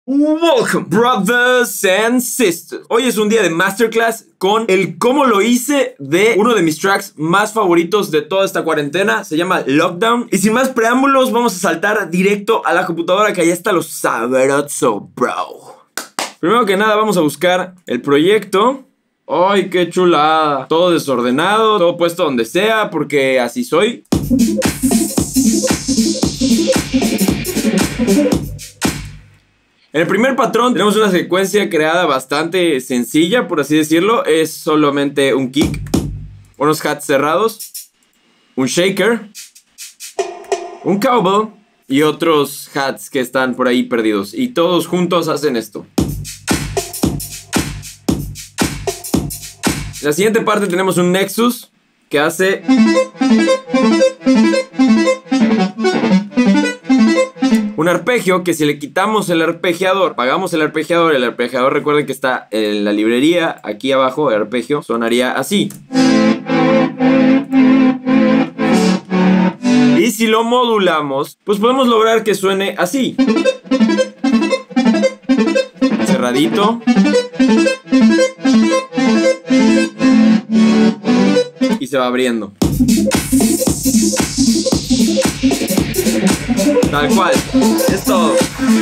Welcome, brothers and sisters. Hoy es un día de masterclass con el cómo lo hice de uno de mis tracks más favoritos de toda esta cuarentena. Se llama Lockdown. Y sin más preámbulos, vamos a saltar directo a la computadora, que allá está lo sabroso, bro. Primero que nada, vamos a buscar el proyecto. ¡Ay, qué chulada! Todo desordenado, todo puesto donde sea, porque así soy. En el primer patrón tenemos una secuencia creada bastante sencilla, por así decirlo. Es solamente un kick, unos hats cerrados, un shaker, un cowbell y otros hats que están por ahí perdidos. Y todos juntos hacen esto. En la siguiente parte tenemos un nexus que hace... un arpegio que si le quitamos el arpegiador, apagamos el arpegiador recuerden que está en la librería, aquí abajo el arpegio sonaría así. Y si lo modulamos, pues podemos lograr que suene así. Cerradito. Y se va abriendo. Tal cual, es todo.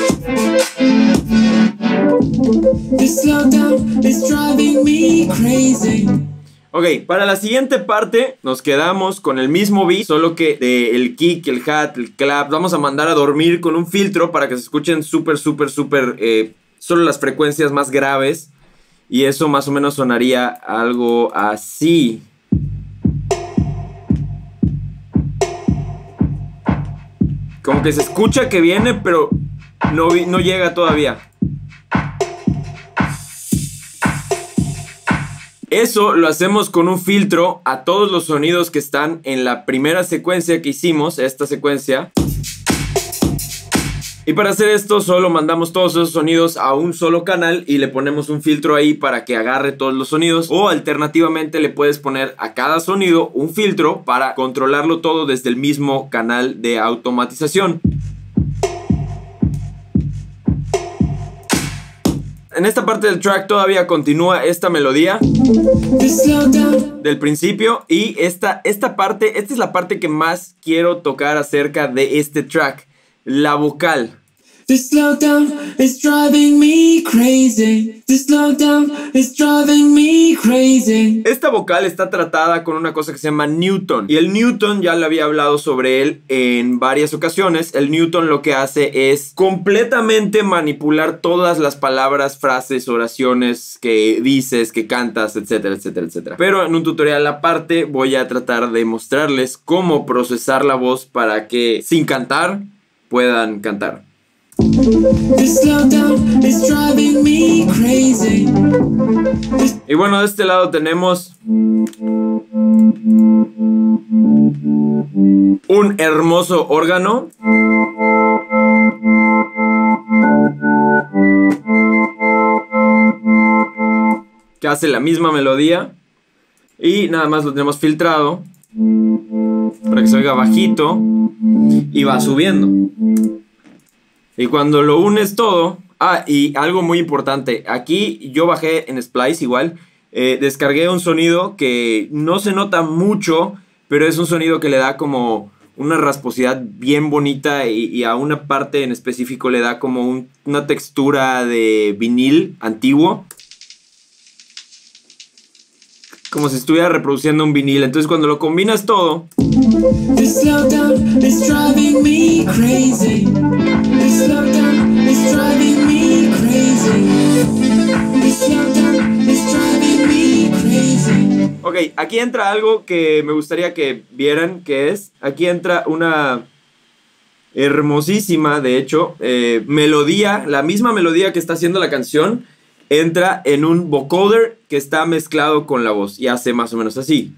Ok, para la siguiente parte nos quedamos con el mismo beat, solo que el kick, el hat, el clap, vamos a mandar a dormir con un filtro para que se escuchen súper, solo las frecuencias más graves. Y eso más o menos sonaría algo así. Como que se escucha que viene, pero no llega todavía. Eso lo hacemos con un filtro a todos los sonidos que están en la primera secuencia que hicimos, esta secuencia. Y para hacer esto solo mandamos todos esos sonidos a un solo canal y le ponemos un filtro ahí para que agarre todos los sonidos. O alternativamente le puedes poner a cada sonido un filtro para controlarlo todo desde el mismo canal de automatización. En esta parte del track todavía continúa esta melodía del principio. Y esta es la parte que más quiero tocar acerca de este track. La vocal. This slowdown is driving me crazy. This slowdown is driving me crazy. Esta vocal está tratada con una cosa que se llama Newton. Y el Newton ya le había hablado sobre él en varias ocasiones. El Newton lo que hace es completamente manipular todas las palabras, frases, oraciones que dices, que cantas, etcétera, etcétera, etcétera. Pero en un tutorial aparte voy a tratar de mostrarles cómo procesar la voz para que sin cantar puedan cantar. Y bueno, de este lado tenemos un hermoso órgano. Que hace la misma melodía. Y nada más lo tenemos filtrado para que se oiga bajito. Y va subiendo. Y cuando lo unes todo... Ah, y algo muy importante. Aquí yo bajé en Splice igual. Descargué un sonido que no se nota mucho, pero es un sonido que le da como una rasposidad bien bonita. Y a una parte en específico le da como una textura de vinil antiguo. Como si estuviera reproduciendo un vinil. Entonces cuando lo combinas todo... This slowdown is driving me crazy. This slowdown is driving me crazy. This slowdown is driving me crazy. Ok, aquí entra algo que me gustaría que vieran, que es... Aquí entra una hermosísima, de hecho, melodía. La misma melodía que está haciendo la canción entra en un vocoder que está mezclado con la voz y hace más o menos así.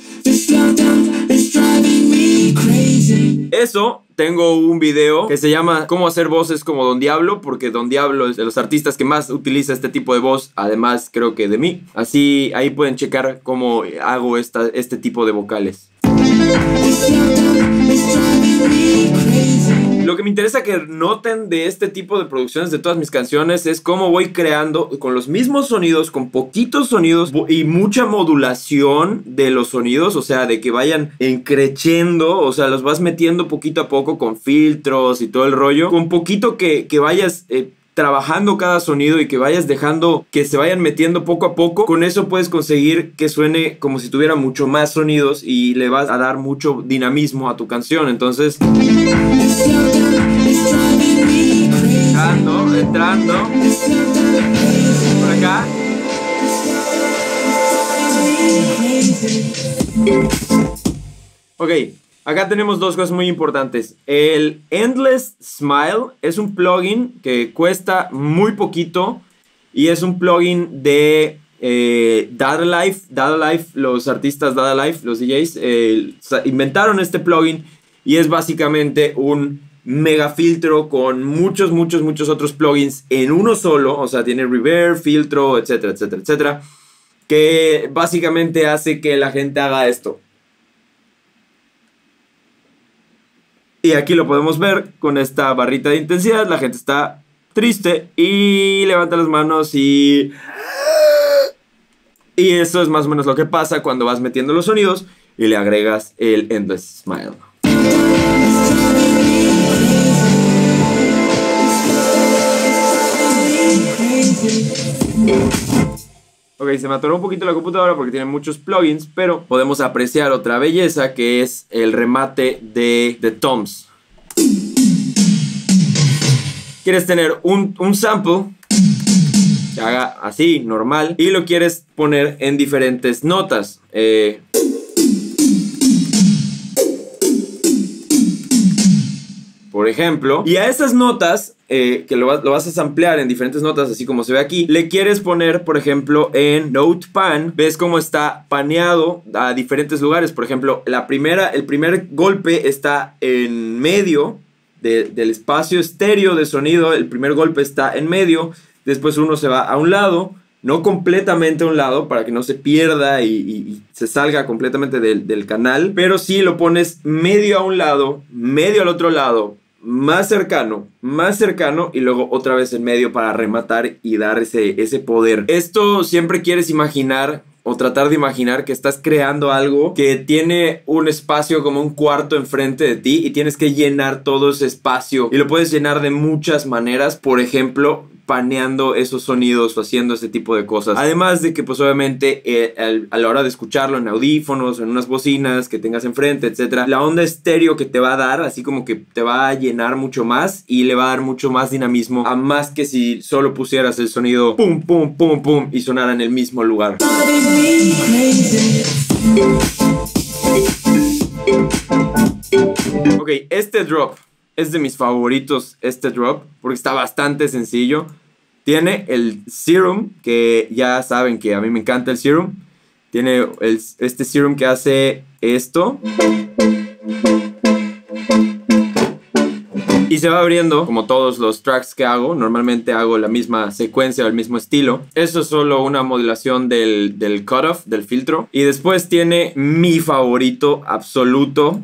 Eso, tengo un video que se llama Cómo hacer voces como Don Diablo, porque Don Diablo es de los artistas que más utiliza este tipo de voz, además creo que de mí. Así ahí pueden checar cómo hago este tipo de vocales. Lo que me interesa que noten de este tipo de producciones de todas mis canciones es cómo voy creando con los mismos sonidos, con poquitos sonidos y mucha modulación de los sonidos, o sea, de que vayan creciendo, o sea, los vas metiendo poquito a poco con filtros y todo el rollo, con poquito que vayas trabajando cada sonido y que vayas dejando que se vayan metiendo poco a poco. Con eso puedes conseguir que suene como si tuviera mucho más sonidos y le vas a dar mucho dinamismo a tu canción. Entonces, entrando por acá. Ok, acá tenemos dos cosas muy importantes. El Endless Smile es un plugin que cuesta muy poquito y es un plugin de Dada Life. Dada Life, los artistas Dada Life, los DJs, inventaron este plugin y es básicamente un mega filtro con muchos otros plugins en uno solo. O sea, tiene reverb, filtro, etcétera, etcétera, etcétera, que básicamente hace que la gente haga esto. Y aquí lo podemos ver con esta barrita de intensidad. La gente está triste y levanta las manos y eso es más o menos lo que pasa cuando vas metiendo los sonidos y le agregas el Endless Smile. Ok, se me atoró un poquito la computadora porque tiene muchos plugins, pero podemos apreciar otra belleza que es el remate de toms. Quieres tener un sample que haga así, normal, y lo quieres poner en diferentes notas. Por ejemplo, y a esas notas que lo vas a samplear en diferentes notas, así como se ve aquí, le quieres poner, por ejemplo, en Note Pan. Ves cómo está paneado a diferentes lugares. Por ejemplo, el primer golpe está en medio del espacio estéreo de sonido. El primer golpe está en medio. Después uno se va a un lado, no completamente a un lado, para que no se pierda y se salga completamente del canal. Pero sí lo pones medio a un lado, medio al otro lado, más cercano y luego otra vez en medio para rematar y dar ese poder. Esto siempre quieres imaginar o tratar de imaginar que estás creando algo que tiene un espacio como un cuarto enfrente de ti y tienes que llenar todo ese espacio, y lo puedes llenar de muchas maneras. Por ejemplo, paneando esos sonidos o haciendo ese tipo de cosas. Además de que pues obviamente a la hora de escucharlo en audífonos o en unas bocinas que tengas enfrente, etcétera, la onda estéreo que te va a dar, así como que te va a llenar mucho más y le va a dar mucho más dinamismo, a más que si solo pusieras el sonido pum pum pum pum y sonara en el mismo lugar. Ok, este drop es de mis favoritos, porque está bastante sencillo. Tiene el Serum, que ya saben que a mí me encanta el Serum. Tiene este Serum que hace esto. Y se va abriendo como todos los tracks que hago. Normalmente hago la misma secuencia o el mismo estilo. Eso es solo una modulación del cutoff, del filtro. Y después tiene mi favorito absoluto,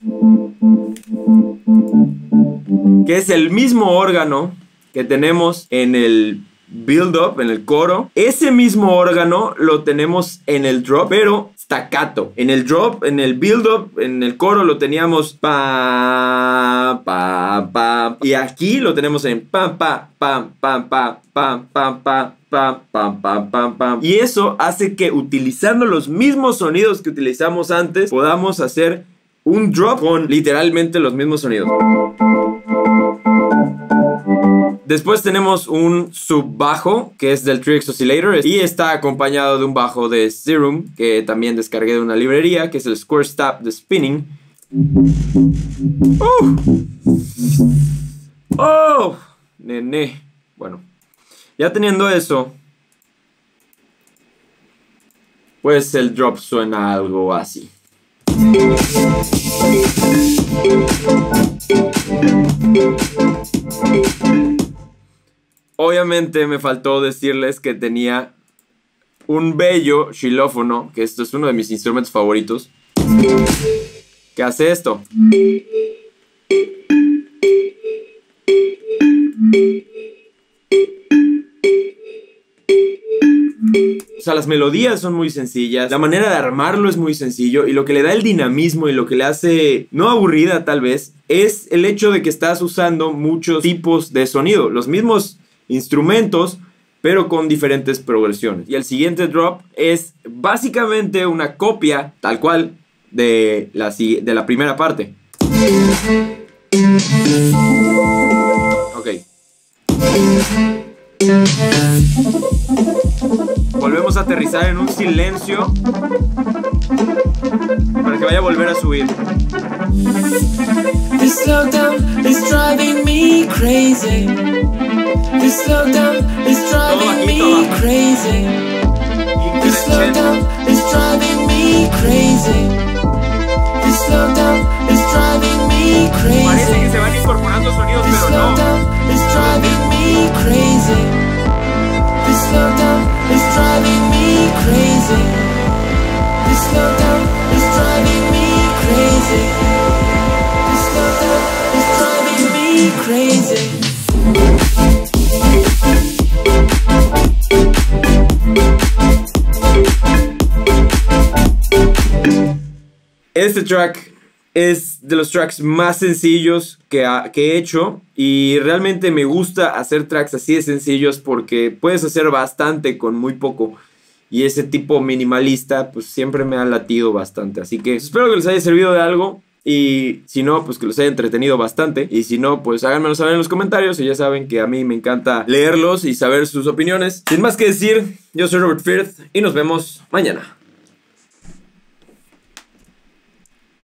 que es el mismo órgano que tenemos en el build-up, en el coro. Ese mismo órgano lo tenemos en el drop, pero staccato. En el drop, en el build-up, en el coro lo teníamos pa, pa, pa. Y aquí lo tenemos en pam, pa, pam, pam, pa, pam, pam, pa, pam, pam, pam, pam, pam. Y eso hace que, utilizando los mismos sonidos que utilizamos antes, podamos hacer un drop con literalmente los mismos sonidos. Después tenemos un subbajo que es del Trix Oscillator y está acompañado de un bajo de Serum que también descargué de una librería, que es el Square Stop de Spinning. ¡Oh! Nene. Bueno, ya teniendo eso, pues el drop suena algo así. Obviamente me faltó decirles que tenía un bello xilófono, que esto es uno de mis instrumentos favoritos, que hace esto. O sea, las melodías son muy sencillas, la manera de armarlo es muy sencillo, y lo que le da el dinamismo y lo que le hace no aburrida tal vez es el hecho de que estás usando muchos tipos de sonido, los mismos instrumentos pero con diferentes progresiones. Y el siguiente drop es básicamente una copia tal cual de la primera parte. Ok. Volvemos a aterrizar en un silencio para que vaya a volver a subir. This slowdown is driving me crazy. This slowdown is driving me crazy. This slowdown is driving me crazy. This slowdown is driving me crazy. Parece que se van incorporando sonidos, pero no. This driving me crazy. This slowdown is driving me crazy. This slowdown is driving me crazy. This slowdown is driving me crazy. Este track es de los tracks más sencillos que he hecho, y realmente me gusta hacer tracks así de sencillos porque puedes hacer bastante con muy poco, y ese tipo minimalista pues siempre me ha latido bastante. Así que espero que les haya servido de algo, y si no, pues que los haya entretenido bastante, y si no, pues háganmelo saber en los comentarios, y ya saben que a mí me encanta leerlos y saber sus opiniones. Sin más que decir, yo soy Robert Firth y nos vemos mañana.